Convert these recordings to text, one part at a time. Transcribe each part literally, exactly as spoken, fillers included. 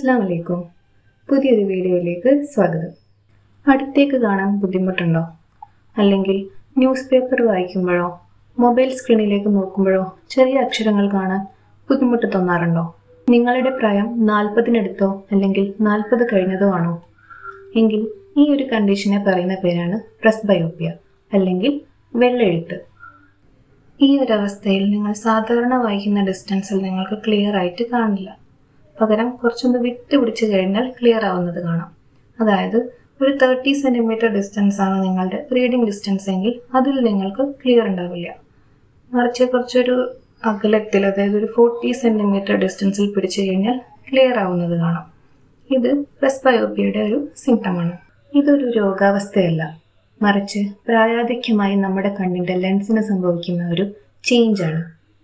അസ്സലാമു അലൈക്കും. പുതിയൊരു വീഡിയോയിലേക്ക് സ്വാഗതം. അടുത്തേക്ക് കാണാൻ ബുദ്ധിമുട്ടുണ്ടോ? അല്ലെങ്കിൽ ന്യൂസ് പേപ്പർ വായിക്കുമ്പോഴോ മൊബൈൽ സ്ക്രീനിലേക്ക് നോക്കുമ്പോഴോ ചെറിയ അക്ഷരങ്ങൾ കാണാൻ ബുദ്ധിമുട്ട് തോന്നാറുണ്ടോ? നിങ്ങളുടെ പ്രായം നാൽപ്പതിനടുത്തോ അല്ലെങ്കിൽ നാൽപ്പത് കഴിഞ്ഞതോ ആണോ? എങ്കിൽ ഈ ഒരു കണ്ടീഷനെ പറയുന്ന പേരാണ് പ്രസ്ബയോപ്പിയ അല്ലെങ്കിൽ വെള്ളെഴുത്ത്. ഈ ഒരവസ്ഥയിൽ നിങ്ങൾ സാധാരണ വായിക്കുന്ന ഡിസ്റ്റൻസിൽ നിങ്ങൾക്ക് ക്ലിയർ ആയിട്ട് കാണില്ല. പകരം കുറച്ചൊന്ന് വിട്ട് പിടിച്ചു കഴിഞ്ഞാൽ ക്ലിയർ ആവുന്നത് കാണാം. അതായത് ഒരു തേർട്ടി സെന്റിമീറ്റർ ഡിസ്റ്റൻസ് ആണ് നിങ്ങളുടെ റീഡിംഗ് ഡിസ്റ്റൻസ് എങ്കിൽ അതിൽ നിങ്ങൾക്ക് ക്ലിയർ ഉണ്ടാവില്ല. മറിച്ച് കുറച്ചൊരു അകലത്തിൽ, അതായത് ഒരു ഫോർട്ടി സെന്റിമീറ്റർ ഡിസ്റ്റൻസിൽ പിടിച്ചു കഴിഞ്ഞാൽ ക്ലിയർ ആവുന്നത് കാണാം. ഇത് പ്രസ്ബയോപ്പിയയുടെ ഒരു സിംറ്റമാണ്. ഇതൊരു രോഗാവസ്ഥയല്ല, മറിച്ച് പ്രായാധിക്യമായി നമ്മുടെ കണ്ണിന്റെ ലെൻസിന് സംഭവിക്കുന്ന ഒരു ചേഞ്ച് ആണ്.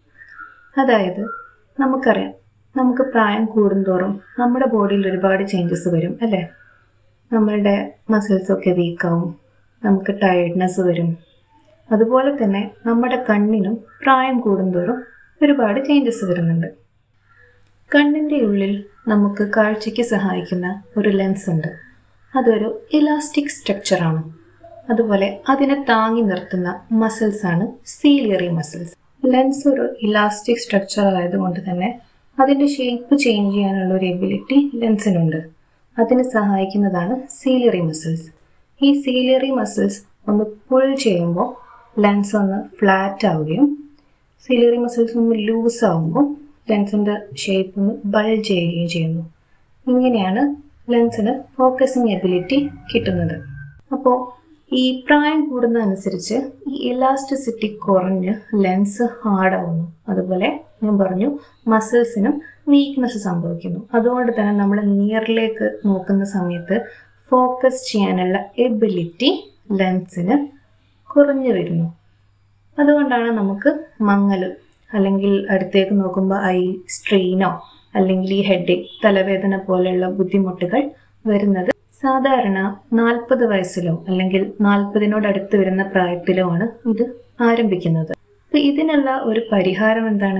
അതായത് നമുക്കറിയാം, നമുക്ക് പ്രായം കൂടുന്തോറും നമ്മുടെ ബോഡിയിൽ ഒരുപാട് ചേഞ്ചസ് വരും അല്ലേ? നമ്മളുടെ മസിൽസ് ഒക്കെ വീക്കാവും, നമുക്ക് ടയർഡ്നെസ് വരും. അതുപോലെ തന്നെ നമ്മുടെ കണ്ണിനും പ്രായം കൂടുന്തോറും ഒരുപാട് ചേഞ്ചസ് വരുന്നുണ്ട്. കണ്ണിന്റെ ഉള്ളിൽ നമുക്ക് കാഴ്ചയ്ക്ക് സഹായിക്കുന്ന ഒരു ലെൻസ് ഉണ്ട്. അതൊരു ഇലാസ്റ്റിക് സ്ട്രക്ചറാണ്. അതുപോലെ അതിനെ താങ്ങി നിർത്തുന്ന മസിൽസ് ആണ് സീലിയറി മസിൽസ്. ലെൻസ് ഒരു ഇലാസ്റ്റിക് സ്ട്രക്ചർ ആയതുകൊണ്ട് തന്നെ അതിന്റെ ഷേപ്പ് ചേഞ്ച് ചെയ്യാനുള്ള ഒരു എബിലിറ്റി ലെൻസിനുണ്ട്. അതിന് സഹായിക്കുന്നതാണ് സീലിയറി മസിൽസ്. ഈ സീലിയറി മസിൽസ് ഒന്ന് പുൾ ചെയ്യുമ്പോൾ ലെൻസ് ഒന്ന് ഫ്ലാറ്റ് ആവുകയും സീലിയറി മസിൽസ് ഒന്ന് ലൂസ് ആവുമ്പോൾ ലെൻസിന്റെ ഷേപ്പ് ഒന്ന് ബൾജ് ചെയ്യുകയും ചെയ്യുന്നു. ഇങ്ങനെയാണ് ലെൻസിന് ഫോക്കസിങ് എബിലിറ്റി കിട്ടുന്നത്. അപ്പോൾ ഈ പ്രായം കൂടുന്നതനുസരിച്ച് ഈ ഇലാസ്റ്റിസിറ്റി കുറഞ്ഞ് ലെൻസ് ഹാർഡാവുന്നു. അതുപോലെ ഞാൻ പറഞ്ഞു, മസിൽസിനും വീക്ക്നെസ് സംഭവിക്കുന്നു. അതുകൊണ്ട് തന്നെ നമ്മൾ നിയറിലേക്ക് നോക്കുന്ന സമയത്ത് ഫോക്കസ് ചെയ്യാനുള്ള എബിലിറ്റി ലെൻസിന് കുറഞ്ഞു വരുന്നു. അതുകൊണ്ടാണ് നമുക്ക് മങ്ങൽ അല്ലെങ്കിൽ അടുത്തേക്ക് നോക്കുമ്പോൾ ഐ സ്ട്രെയിനോ അല്ലെങ്കിൽ ഈ ഹെഡേക്ക്, തലവേദന പോലെയുള്ള ബുദ്ധിമുട്ടുകൾ വരുന്നത്. സാധാരണ നാൽപ്പത് വയസ്സിലോ അല്ലെങ്കിൽ നാൽപ്പതിനോട് അടുത്ത് വരുന്ന പ്രായത്തിലോ ആണ് ഇത് ആരംഭിക്കുന്നത്. അപ്പൊ ഇതിനുള്ള ഒരു പരിഹാരം എന്താണ്?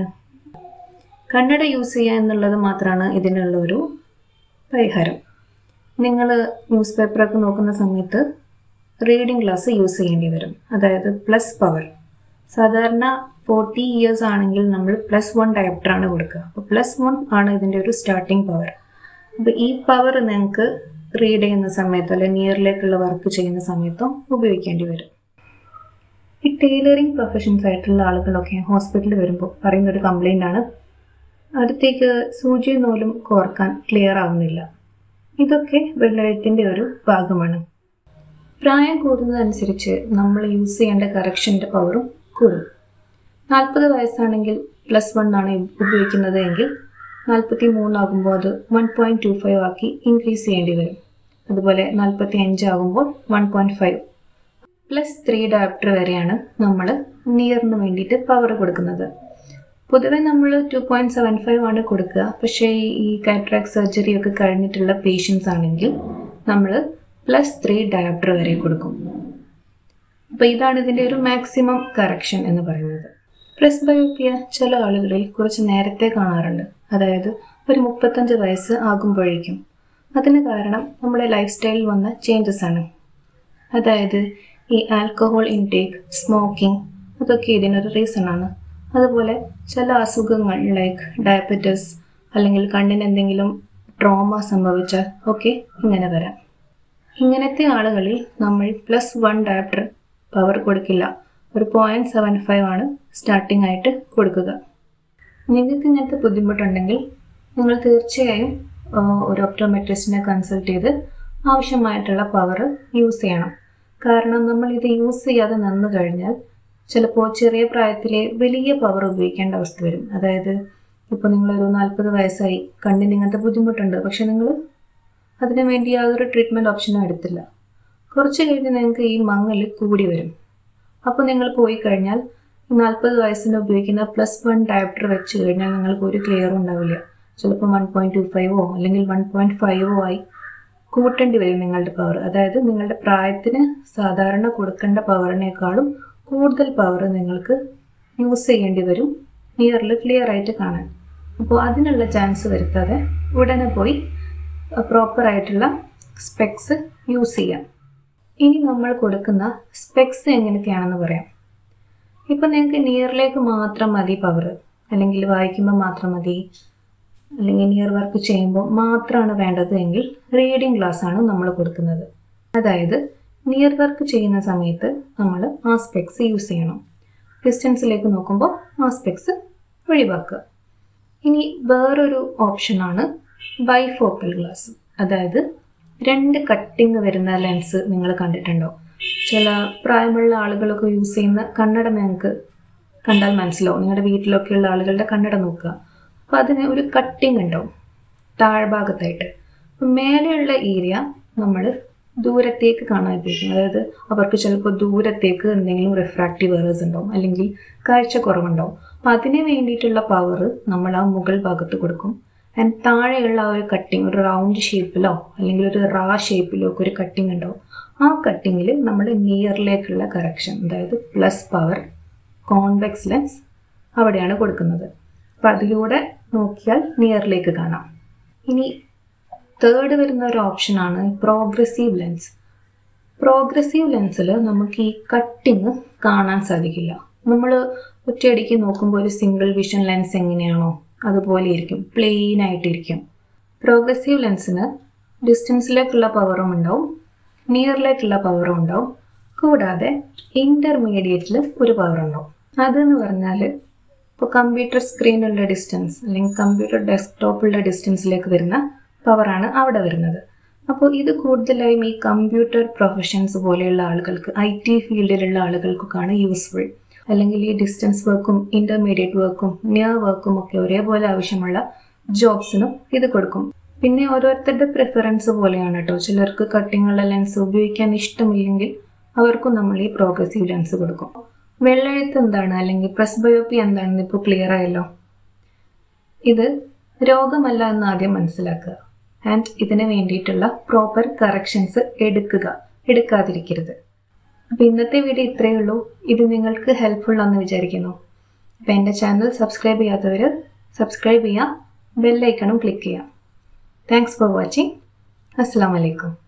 കണ്ണട യൂസ് ചെയ്യുക എന്നുള്ളത് മാത്രമാണ് ഇതിനുള്ള ഒരു പരിഹാരം. നിങ്ങൾ ന്യൂസ് പേപ്പറൊക്കെ നോക്കുന്ന സമയത്ത് റീഡിംഗ് ഗ്ലാസ് യൂസ് ചെയ്യേണ്ടി വരും. അതായത് പ്ലസ് പവർ. സാധാരണ ഫോർട്ടി ഇയേഴ്സ് ആണെങ്കിൽ നമ്മൾ പ്ലസ് വൺ ഡയോപ്റ്ററാണ് കൊടുക്കുക. അപ്പോൾ പ്ലസ് വൺ ആണ് ഇതിൻ്റെ ഒരു സ്റ്റാർട്ടിങ് പവർ. അപ്പോൾ ഈ പവർ നിങ്ങൾക്ക് റീഡ് ചെയ്യുന്ന സമയത്തോ അല്ലെങ്കിൽ നിയറിലേക്കുള്ള വർക്ക് ചെയ്യുന്ന സമയത്തോ ഉപയോഗിക്കേണ്ടി വരും. ഈ ടൈലറിങ് പ്രൊഫഷൻസ് ആയിട്ടുള്ള ആളുകളൊക്കെ ഹോസ്പിറ്റലിൽ വരുമ്പോൾ പറയുന്നൊരു കംപ്ലൈൻ്റ് ആണ്, അടുത്തേക്ക് സൂചിയും നൂലും കോർക്കാൻ ക്ലിയർ ആവുന്നില്ല. ഇതൊക്കെ വെള്ളെഴുത്തിൻ്റെ ഒരു ഭാഗമാണ്. പ്രായം കൂടുന്നതനുസരിച്ച് നമ്മൾ യൂസ് ചെയ്യേണ്ട കറക്ഷൻ്റെ പവറും കൂടും. നാൽപ്പത് വയസ്സാണെങ്കിൽ പ്ലസ് വൺ ആണ് ഉപയോഗിക്കുന്നത് എങ്കിൽ നാൽപ്പത്തി മൂന്നാകുമ്പോൾ അത് വൺ പോയിന്റ് ടു ഫൈവ് ആക്കി ഇൻക്രീസ് ചെയ്യേണ്ടി വരും. അതുപോലെ നാൽപ്പത്തി അഞ്ചാകുമ്പോൾ one point five plus three diopter വരെയാണ് നമ്മൾ നിയറിന് വേണ്ടിയിട്ട് പവർ കൊടുക്കുന്നത്. പൊതുവെ നമ്മൾ ടു പോയിന്റ് സെവൻ ഫൈവ് ആണ് കൊടുക്കുക. പക്ഷേ ഈ കാറ്ററാക്ട് സർജറി ഒക്കെ കഴിഞ്ഞിട്ടുള്ള പേഷ്യൻസ് ആണെങ്കിൽ നമ്മൾ പ്ലസ് ത്രീ ഡയോപ്റ്റർ വരെ കൊടുക്കും. അപ്പോൾ ഇതാണ് ഇതിൻ്റെ ഒരു മാക്സിമം കറക്ഷൻ എന്ന് പറയുന്നത്. പ്രസ്ബയോപ്പിയ ചില ആളുകളിൽ കുറച്ച് നേരത്തെ കാണാറുണ്ട്. അതായത് ഒരു മുപ്പത്തഞ്ച് വയസ്സ് ആകുമ്പോഴേക്കും. അതിന് കാരണം നമ്മുടെ ലൈഫ് സ്റ്റൈലിൽ വന്ന ചേഞ്ചസ് ആണ്. അതായത് ഈ ആൽക്കഹോൾ ഇൻടേക്ക്, സ്മോക്കിംഗ്, അതൊക്കെ ഇതിനൊരു റീസൺ ആണ്. അതുപോലെ ചില അസുഖങ്ങൾ ലൈക്ക് ഡയബറ്റിസ് അല്ലെങ്കിൽ കണ്ണിന് എന്തെങ്കിലും ട്രോമ സംഭവിച്ചാൽ ഒക്കെ ഇങ്ങനെ വരാം. ഇങ്ങനത്തെ ആളുകളിൽ നമ്മൾ പ്ലസ് വൺ ഡയോപ്റ്റർ പവർ കൊടുക്കില്ല. ഒരു പോയിന്റ് സെവൻ ഫൈവ് ആണ് സ്റ്റാർട്ടിംഗ് ആയിട്ട് കൊടുക്കുക. നിങ്ങൾക്ക് ഇങ്ങനത്തെ ബുദ്ധിമുട്ടുണ്ടെങ്കിൽ നിങ്ങൾ തീർച്ചയായും ഒരു ഒപ്റ്റോമെട്രിസ്റ്റിനെ കൺസൾട്ട് ചെയ്ത് ആവശ്യമായിട്ടുള്ള പവർ യൂസ് ചെയ്യണം. കാരണം നമ്മൾ ഇത് യൂസ് ചെയ്യാതെ നിന്നു കഴിഞ്ഞാൽ ചിലപ്പോൾ ചെറിയ പ്രായത്തിലെ വലിയ പവർ ഉപയോഗിക്കേണ്ട അവസ്ഥ വരും. അതായത് ഇപ്പോൾ നിങ്ങളൊരു നാൽപ്പത് വയസ്സായി, കണ്ണിന് ഇങ്ങനത്തെ ബുദ്ധിമുട്ടുണ്ട്, പക്ഷെ നിങ്ങൾ അതിനു വേണ്ടി യാതൊരു ട്രീറ്റ്മെൻറ്റ് ഓപ്ഷനും എടുത്തില്ല. കുറച്ച് കഴിഞ്ഞ് നിങ്ങൾക്ക് ഈ മങ്ങൽ കൂടി വരും. അപ്പോൾ നിങ്ങൾ പോയി കഴിഞ്ഞാൽ നാൽപ്പത് വയസ്സിന് ഉപയോഗിക്കുന്ന പ്ലസ് വൺ ഡയോപ്റ്റർ വെച്ച് കഴിഞ്ഞാൽ നിങ്ങൾക്ക് ഒരു ക്ലിയറും ഉണ്ടാവില്ല. ചിലപ്പോൾ വൺ പോയിന്റ് ടു ഫൈവോ അല്ലെങ്കിൽ വൺ പോയിന്റ് ഫൈവോ ആയി കൂട്ടേണ്ടി വരും നിങ്ങളുടെ പവർ. അതായത് നിങ്ങളുടെ പ്രായത്തിന് സാധാരണ കൊടുക്കേണ്ട പവറിനേക്കാളും കൂടുതൽ പവർ നിങ്ങൾക്ക് യൂസ് ചെയ്യേണ്ടി വരും നിയറിൽ ക്ലിയർ ആയിട്ട് കാണാൻ. അപ്പോൾ അതിനുള്ള ചാൻസ് വരുത്താതെ ഉടനെ പോയി പ്രോപ്പർ ആയിട്ടുള്ള സ്പെക്സ് യൂസ് ചെയ്യാം. ഇനി നമ്മൾ കൊടുക്കുന്ന സ്പെക്സ് എങ്ങനത്തെയാണെന്ന് പറയാം. ഇപ്പം നിങ്ങൾക്ക് നിയറിലേക്ക് മാത്രം മതി പവർ, അല്ലെങ്കിൽ വായിക്കുമ്പോൾ മാത്രം മതി, അല്ലെങ്കിൽ നിയർ വർക്ക് ചെയ്യുമ്പോൾ മാത്രമാണ് വേണ്ടത് എങ്കിൽ റീഡിംഗ് ഗ്ലാസ് ആണ് നമ്മൾ കൊടുക്കുന്നത്. അതായത് നിയർ വർക്ക് ചെയ്യുന്ന സമയത്ത് നമ്മൾ ആ സ്പെക്സ് യൂസ് ചെയ്യണം. ഡിസ്റ്റൻസിലേക്ക് നോക്കുമ്പോൾ ആ സ്പെക്സ് ഒഴിവാക്കുക. ഇനി വേറൊരു ഓപ്ഷനാണ് ബൈഫോക്കൽ ഗ്ലാസ്. അതായത് രണ്ട് കട്ടിങ് വരുന്ന ലെൻസ് നിങ്ങൾ കണ്ടിട്ടുണ്ടോ? ചില പ്രായമുള്ള ആളുകളൊക്കെ യൂസ് ചെയ്യുന്ന കണ്ണട നിങ്ങൾക്ക് കണ്ടാൽ മനസ്സിലാവും. നിങ്ങളുടെ വീട്ടിലൊക്കെയുള്ള ആളുകളുടെ കണ്ണട നോക്കുക. അപ്പോൾ അതിന് ഒരു കട്ടിങ് ഉണ്ടാവും താഴ്ഭാഗത്തായിട്ട്. അപ്പം മേലെയുള്ള ഏരിയ നമ്മൾ ദൂരത്തേക്ക് കാണാൻ ഉപയോഗിക്കും. അതായത് അവർക്ക് ചിലപ്പോൾ ദൂരത്തേക്ക് എന്തെങ്കിലും റിഫ്രാക്റ്റീവ് എറേഴ്സ് ഉണ്ടാവും, അല്ലെങ്കിൽ കാഴ്ച കുറവുണ്ടാവും. അപ്പം അതിന് വേണ്ടിയിട്ടുള്ള പവർ നമ്മൾ ആ മുകൾ ഭാഗത്ത് കൊടുക്കും. ആൻഡ് താഴെയുള്ള ആ ഒരു കട്ടിങ് ഒരു റൗണ്ട് ഷേപ്പിലോ അല്ലെങ്കിൽ ഒരു റാ ഷേപ്പിലോ ഒക്കെ ഒരു കട്ടിങ് ഉണ്ടാവും. ആ കട്ടിങ്ങിൽ നമ്മൾ നിയറിലേക്കുള്ള കറക്ഷൻ, അതായത് പ്ലസ് പവർ കോൺവെക്സ് ലെൻസ് അവിടെയാണ് കൊടുക്കുന്നത്. അപ്പം അതിലൂടെ നോക്കിയാൽ നിയറിലേക്ക് കാണാം. ഇനി തേർഡ് വരുന്ന ഒരു ഓപ്ഷനാണ് പ്രോഗ്രസീവ് ലെൻസ്. പ്രോഗ്രസീവ് ലെൻസിൽ നമുക്ക് ഈ കട്ടിങ് കാണാൻ സാധിക്കില്ല. നമ്മൾ ഒറ്റയടിക്ക് നോക്കുമ്പോൾ ഒരു സിംഗിൾ വിഷൻ ലെൻസ് എങ്ങനെയാണോ അതുപോലെ ഇരിക്കും, പ്ലെയിൻ ആയിട്ടിരിക്കും. പ്രോഗ്രസീവ് ലെൻസിന് ഡിസ്റ്റൻസിലേക്കുള്ള പവറും ഉണ്ടാവും, നിയറിലേക്കുള്ള പവറും ഉണ്ടാവും, കൂടാതെ ഇൻ്റർമീഡിയറ്റിൽ ഒരു പവർ ഉണ്ടാവും. അതെന്ന് പറഞ്ഞാൽ ഇപ്പോൾ കമ്പ്യൂട്ടർ സ്ക്രീനുള്ള ഡിസ്റ്റൻസ് അല്ലെങ്കിൽ കമ്പ്യൂട്ടർ ഡെസ്ക്ടോപ്പുള്ള ഡിസ്റ്റൻസിലേക്ക് വരുന്ന പവറാണ് അവിടെ വരുന്നത്. അപ്പോൾ ഇത് കൂടുതലായും ഈ കമ്പ്യൂട്ടർ പ്രൊഫഷൻസ് പോലെയുള്ള ആളുകൾക്ക്, ഐ ടി ഫീൽഡിലുള്ള ആളുകൾക്കൊക്കെയാണ് യൂസ്ഫുൾ. അല്ലെങ്കിൽ ഈ ഡിസ്റ്റൻസ് വർക്കും ഇൻ്റർമീഡിയറ്റ് വർക്കും നിയർ വർക്കും ഒക്കെ ഒരേപോലെ ആവശ്യമുള്ള ജോബ്സിനും ഇത് കൊടുക്കും. പിന്നെ ഓരോരുത്തരുടെ പ്രിഫറൻസ് പോലെയാണ് കേട്ടോ. ചിലർക്ക് കട്ടിങ്ങുള്ള ലെൻസ് ഉപയോഗിക്കാൻ ഇഷ്ടമില്ലെങ്കിൽ അവർക്കും നമ്മൾ ഈ പ്രോഗ്രസീവ് ലെൻസ് കൊടുക്കും. വെള്ളെഴുത്ത് എന്താണ് അല്ലെങ്കിൽ പ്രസ്ബയോപ്പി എന്താണെന്ന് ഇപ്പോൾ ക്ലിയർ ആയല്ലോ. ഇത് രോഗമല്ല എന്ന് ആദ്യം മനസ്സിലാക്കുക. ആൻഡ് ഇതിന് വേണ്ടിയിട്ടുള്ള പ്രോപ്പർ കറക്ഷൻസ് എടുക്കുക, എടുക്കാതിരിക്കരുത്. അപ്പോൾ ഇന്നത്തെ വീഡിയോ ഇത്രയേ ഉള്ളൂ. ഇത് നിങ്ങൾക്ക് ഹെൽപ്ഫുൾ ആണെന്ന് വിചാരിക്കുന്നു. അപ്പോൾ എൻ്റെ ചാനൽ സബ്സ്ക്രൈബ് ചെയ്യാത്തവർ സബ്സ്ക്രൈബ് ചെയ്യുക, ബെല്ലൈക്കണും ക്ലിക്ക് ചെയ്യുക. Thanks for watching. അസ്സലാമു അലൈക്കും.